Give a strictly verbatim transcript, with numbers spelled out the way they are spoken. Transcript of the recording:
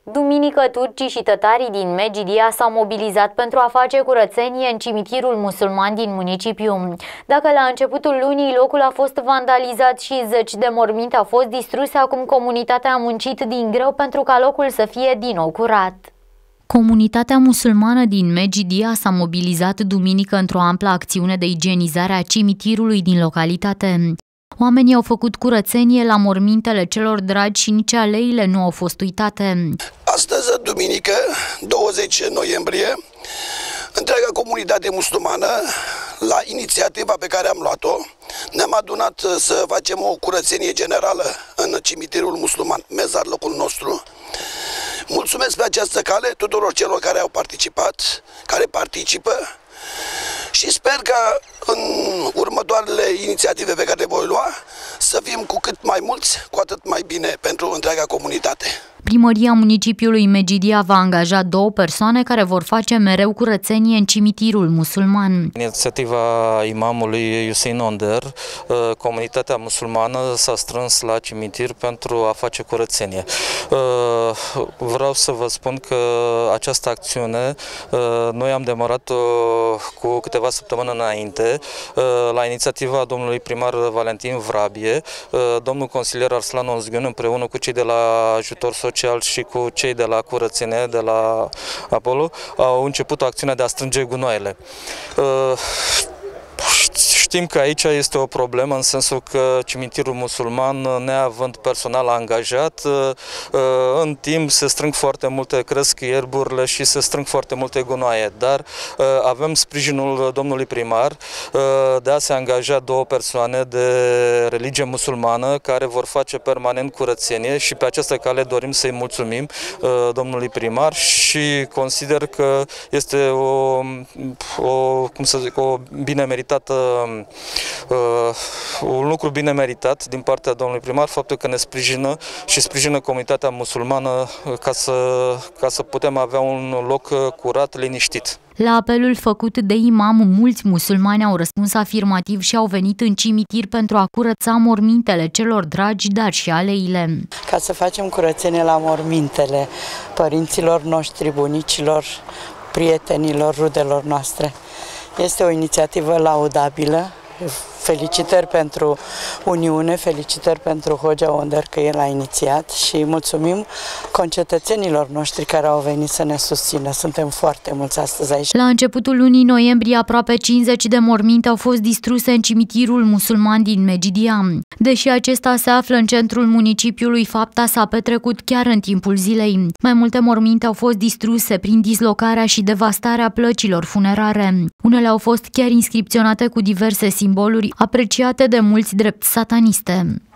Duminică, turcii și tătarii din Medgidia s-au mobilizat pentru a face curățenie în cimitirul musulman din municipiu. Dacă la începutul lunii locul a fost vandalizat și zeci de morminte au fost distruse, acum comunitatea a muncit din greu pentru ca locul să fie din nou curat. Comunitatea musulmană din Medgidia s-a mobilizat duminică într-o amplă acțiune de igienizare a cimitirului din localitate. Oamenii au făcut curățenie la mormintele celor dragi și nici aleile nu au fost uitate. Astăzi, duminică, douăzeci noiembrie, întreaga comunitate musulmană, la inițiativa pe care am luat-o, ne-am adunat să facem o curățenie generală în cimitirul musulman, mezar, locul nostru. Mulțumesc pe această cale tuturor celor care au participat, care participă și sper că în următoarele inițiative pe care le voi lua să fim cu cât mai mulți, cu atât mai bine pentru întreaga comunitate. Primăria municipiului Medgidia va angaja două persoane care vor face mereu curățenie în cimitirul musulman. Inițiativa imamului Hussein Onder, comunitatea musulmană s-a strâns la cimitir pentru a face curățenie. Vreau să vă spun că această acțiune noi am demarat-o cu câteva săptămâni înainte, la inițiativa domnului primar Valentin Vrabie, domnul consilier Arslan Ozghiun împreună cu cei de la ajutor social și cu cei de la curățenie, de la Apollo, au început acțiunea de a strânge gunoaiele. Știm că aici este o problemă în sensul că cimitirul musulman, neavând personal angajat, în timp se strâng foarte multe, cresc ierburile și se strâng foarte multe gunoaie, dar avem sprijinul domnului primar de a se angaja două persoane de religie musulmană care vor face permanent curățenie și pe această cale dorim să-i mulțumim domnului primar și consider că este o, o, cum să zic, o bine meritată Uh, un lucru bine meritat din partea domnului primar, faptul că ne sprijină și sprijină comunitatea musulmană ca să, ca să putem avea un loc curat, liniștit. La apelul făcut de imam, mulți musulmani au răspuns afirmativ și au venit în cimitir pentru a curăța mormintele celor dragi, dar și aleile. Ca să facem curățenie la mormintele părinților noștri, bunicilor, prietenilor, rudelor noastre. Este o inițiativă laudabilă. Felicitări pentru Uniune, felicitări pentru Hoxha Onder că el a inițiat și mulțumim concetățenilor noștri care au venit să ne susțină. Suntem foarte mulți astăzi aici. La începutul lunii noiembrie, aproape cincizeci de morminte au fost distruse în cimitirul musulman din Medgidia. Deși acesta se află în centrul municipiului, fapta s-a petrecut chiar în timpul zilei. Mai multe morminte au fost distruse prin dislocarea și devastarea plăcilor funerare. Unele au fost chiar inscripționate cu diverse simboluri apreciate de mulți drept sataniste.